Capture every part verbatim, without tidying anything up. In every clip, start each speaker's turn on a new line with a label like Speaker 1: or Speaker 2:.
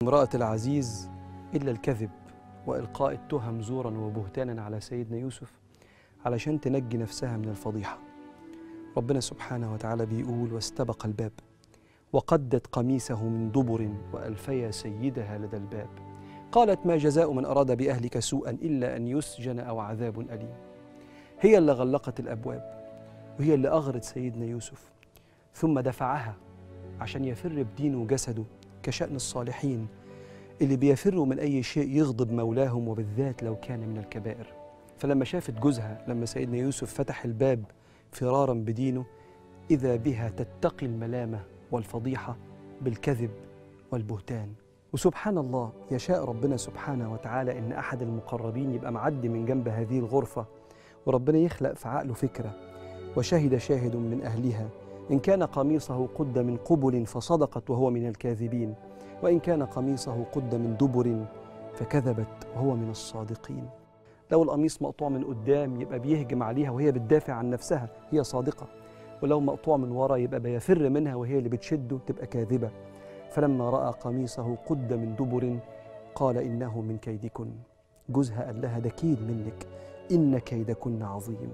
Speaker 1: امرأة العزيز إلا الكذب وإلقاء التهم زورا وبهتانا على سيدنا يوسف علشان تنجي نفسها من الفضيحة. ربنا سبحانه وتعالى بيقول: واستبق الباب وقدت قميصه من دبر وألفيا سيدها لدى الباب قالت: ما جزاء من أراد بأهلك سوءا إلا أن يسجن أو عذاب أليم. هي اللي غلقت الأبواب وهي اللي أغرت سيدنا يوسف، ثم دفعها عشان يفر بدينه وجسده كشأن الصالحين اللي بيفروا من أي شيء يغضب مولاهم، وبالذات لو كان من الكبائر. فلما شافت جوزها، لما سيدنا يوسف فتح الباب فرارا بدينه، إذا بها تتقي الملامة والفضيحة بالكذب والبهتان. وسبحان الله، يشاء ربنا سبحانه وتعالى إن أحد المقربين يبقى معدي من جنب هذه الغرفة، وربنا يخلق في عقله فكرة: وشهد شاهد من أهلها إن كان قميصه قد من قبل فصدقت وهو من الكاذبين، وإن كان قميصه قد من دبر فكذبت وهو من الصادقين. لو القميص مقطوع من قدام يبقى بيهجم عليها وهي بتدافع عن نفسها، هي صادقة. ولو مقطوع من ورا يبقى بيفر منها وهي اللي بتشده، تبقى كاذبة. فلما رأى قميصه قد من دبر قال إنه من كيدكن. جوزها قال لها: ده كيد منك، إن كيدكن عظيم.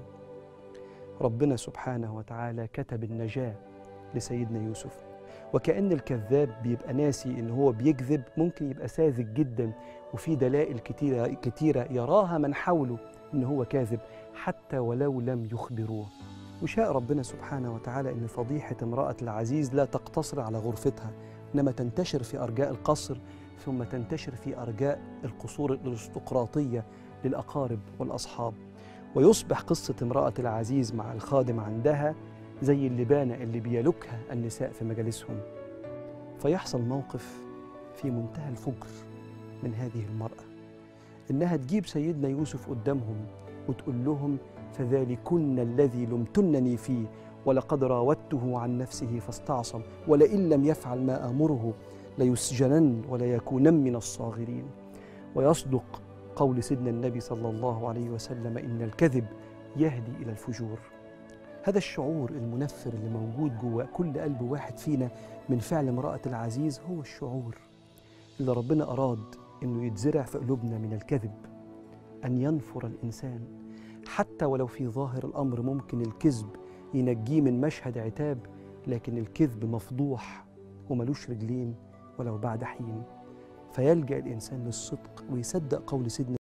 Speaker 1: ربنا سبحانه وتعالى كتب النجاة لسيدنا يوسف. وكأن الكذاب بيبقى ناسي إن هو بيكذب، ممكن يبقى ساذج جدا وفي دلائل كتيرة, كتيرة يراها من حوله إن هو كاذب حتى ولو لم يخبروه. وشاء ربنا سبحانه وتعالى إن فضيحة امرأة العزيز لا تقتصر على غرفتها، إنما تنتشر في أرجاء القصر، ثم تنتشر في أرجاء القصور الأرستقراطية للأقارب والأصحاب، ويصبح قصة امرأة العزيز مع الخادم عندها زي اللبانة اللي بيلكها النساء في مجالسهم. فيحصل موقف في منتهى الفجر من هذه المرأة، إنها تجيب سيدنا يوسف قدامهم وتقول لهم: فذلكن الذي لمتنني فيه ولقد راودته عن نفسه فاستعصم ولئن لم يفعل ما آمره ليسجنن وليكونن من الصاغرين. ويصدق قول سيدنا النبي صلى الله عليه وسلم: إن الكذب يهدي إلى الفجور. هذا الشعور المنفر اللي موجود جوا كل قلب واحد فينا من فعل امرأة العزيز هو الشعور اللي ربنا أراد إنه يتزرع في قلوبنا من الكذب، أن ينفر الإنسان حتى ولو في ظاهر الأمر ممكن الكذب ينجيه من مشهد عتاب، لكن الكذب مفضوح وملوش رجلين ولو بعد حين. فيلجأ الإنسان للصدق ويصدق قول سيدنا